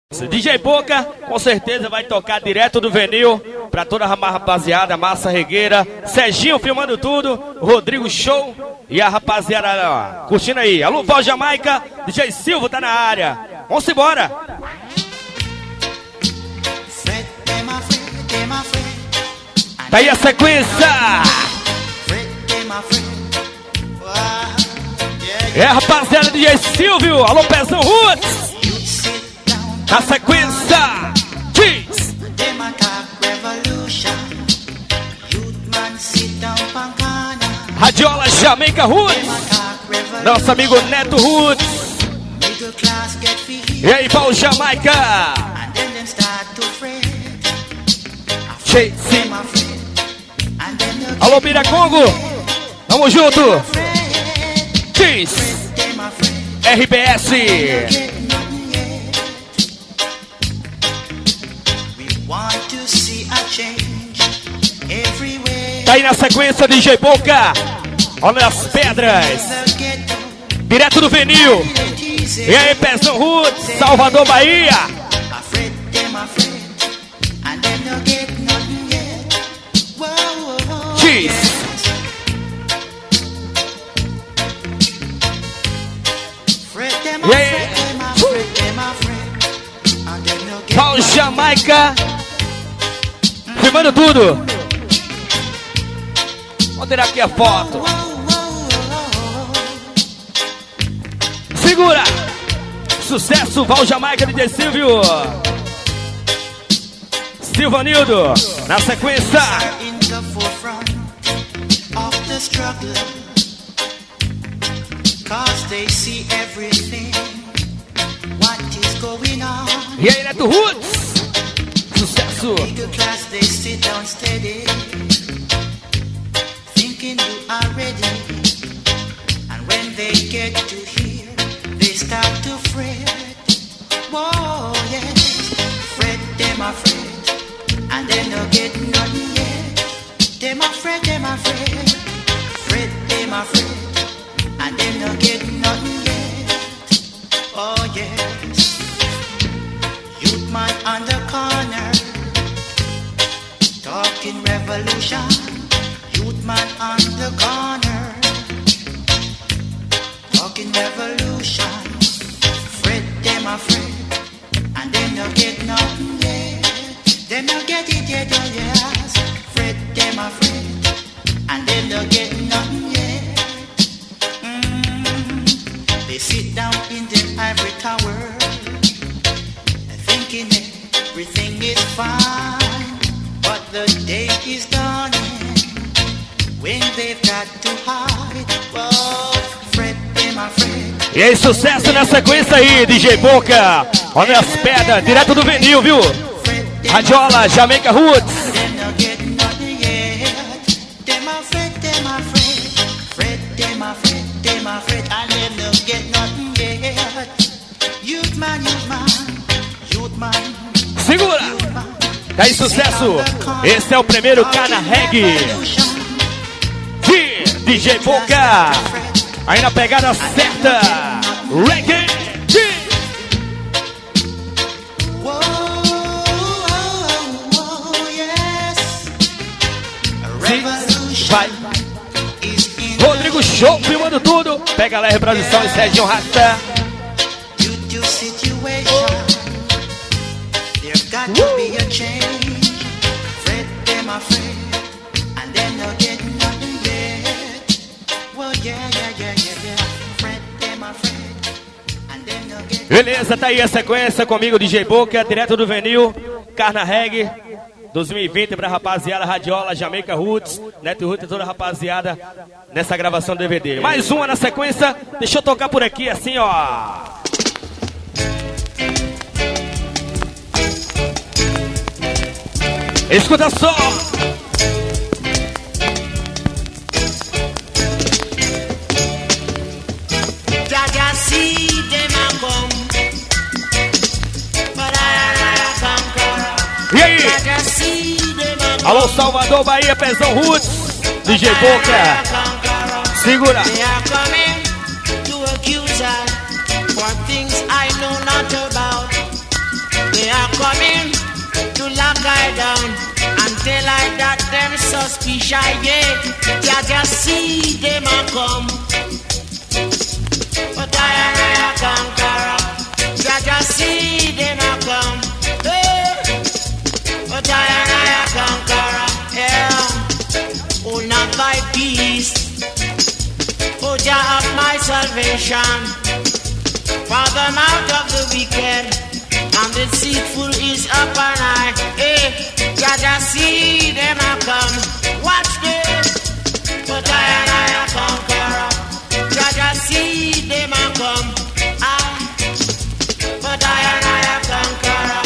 DJ Boca, com certeza vai tocar direto do Venil pra toda a rapaziada, Massa Regueira, Serginho filmando tudo, Rodrigo Show e a rapaziada ó, curtindo aí. Alô, Val Jamaica, DJ Silva tá na área. Vamos embora. Tá aí a sequência. É a rapaziada DJ Silvio, alô Pezão Roots. Na sequência, diz Radiola Jamaica Roots, nosso amigo Neto Roots. E aí, Paulo Jamaica. Alô, Biracongo, vamos junto. Diz RBS. Tá aí na sequência DJ Boca, olha as pedras, direto do Venil. E aí, Pezão Roots, Salvador, Bahia. Diz e aí, Paulo Jamaica filmando tudo. Vou tirar aqui a foto. Segura! Sucesso, Val Jamaica, DJ Silvio. Silvanildo, na sequência. E aí, Neto Roots. Sucesso. You are ready, and when they get to here, they start to fret. Whoa, yes, fret, them afraid, and they no get nothing yet. Them afraid, fret, them afraid, and they no get nothing yet. Oh yes, youth man on the corner, talking revolution. Man on the corner, talking revolution. Fred, them afraid, and they no get nothing yet. They no get it yet, oh yes. Fred, them afraid, and they no get nothing yet. They sit down in their ivory tower, thinking everything is fine, but the day is dawning. E aí, sucesso na sequência aí, DJ Boca. Olha as pedras, direto do Venil, viu? Radiola, Jamaica Roots. Segura! E aí, sucesso. Esse é o primeiro Carna Reggae. DJ Boca, aí na pegada certa, reggae. Vai. Rodrigo Show filmando tudo. Pega lá a reprodução e Serginho Rasta. Beleza, tá aí a sequência comigo, DJ Boca, direto do Venil, Carna Reggae 2020 pra rapaziada, Radiola, Jamaica Roots, Neto Roots e toda a rapaziada nessa gravação do DVD. Mais uma na sequência, deixa eu tocar por aqui assim, ó. Escuta só! E aí? Alô, Salvador, Bahia, Pezão Roots, DJ Boca. Segura. that them suspicious, yeah. Jaja see them a come. But I a conqueror. Jaja see them a come. Hey. But I a conqueror. Yeah. Oh, not thy peace. Oh, Jah of my salvation. Father, out of the wicked, and the deceitful is up and I. Hey, Jaja see them a come. Watch them. But I a conqueror. Jaja see them a come. But I a conqueror.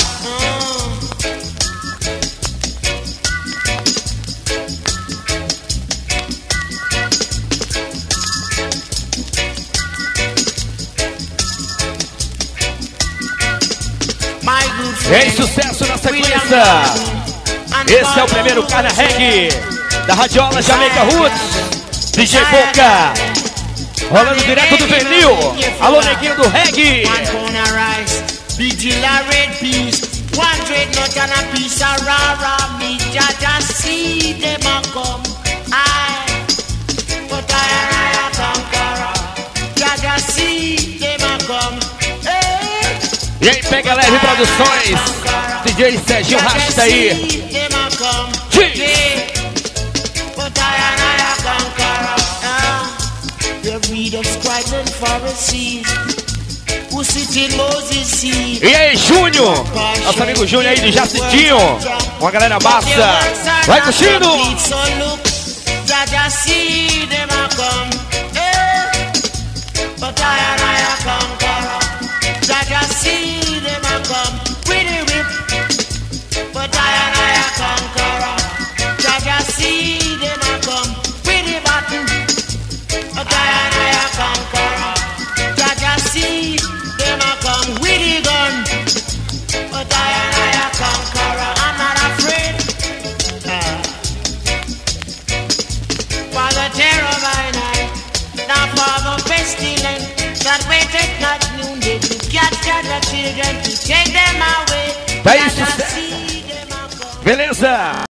Em sucesso na sequência. Esse é o primeiro Carna Reggae da Radiola Jamaica Roots. DJ Boca, rolando direto do Venil. Alô, neguinho do Reggae. E aí, Pega Leve Produções, DJ Serginho Rasta aí. E aí, Júnior, nosso amigo Júnior aí de Jacitinho, com a galera massa. Vai curtindo. Jaja see them a come with the whip, but I a conqueror. Jaja see them a come with the button, but I a conqueror. Jaja see them a come with the gun, but I a conqueror. I'm not afraid for the terror by night, not for the pestilence that waited not noonday to catch the children to take them away. Tá isso, beleza?